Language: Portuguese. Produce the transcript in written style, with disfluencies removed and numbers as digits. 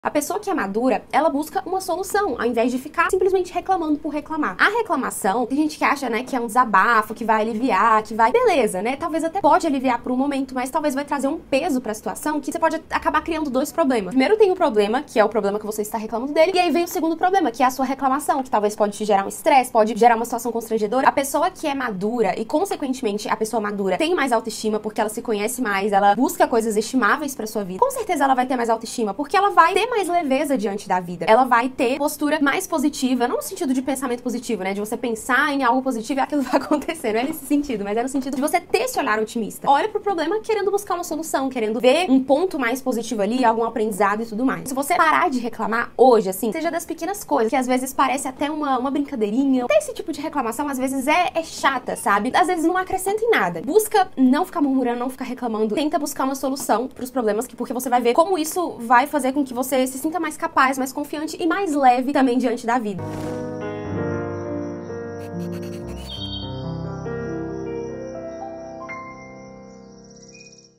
A pessoa que é madura, ela busca uma solução, ao invés de ficar simplesmente reclamando por reclamar. A reclamação, tem gente que acha, né, que é um desabafo, que vai aliviar, que vai... Beleza, né? Talvez até pode aliviar por um momento, mas talvez vai trazer um peso pra situação que você pode acabar criando dois problemas. Primeiro tem o problema, que é o problema que você está reclamando dele, e aí vem o segundo problema, que é a sua reclamação, que talvez pode te gerar um estresse, pode gerar uma situação constrangedora. A pessoa que é madura, e consequentemente a pessoa madura tem mais autoestima, porque ela se conhece mais, ela busca coisas estimáveis pra sua vida. Com certeza ela vai ter mais autoestima, porque ela vai ter mais leveza diante da vida. Ela vai ter postura mais positiva, não no sentido de pensamento positivo, né? De você pensar em algo positivo e aquilo vai acontecer. Não é nesse sentido, mas é no sentido de você ter esse olhar otimista. Olha pro problema querendo buscar uma solução, querendo ver um ponto mais positivo ali, algum aprendizado e tudo mais. Se você parar de reclamar hoje, assim, seja das pequenas coisas, que às vezes parece até uma brincadeirinha. Até esse tipo de reclamação, às vezes é chata, sabe? Às vezes não acrescenta em nada. Busca não ficar murmurando, não ficar reclamando. Tenta buscar uma solução pros problemas, porque você vai ver como isso vai fazer com que você se sinta mais capaz, mais confiante e mais leve também diante da vida.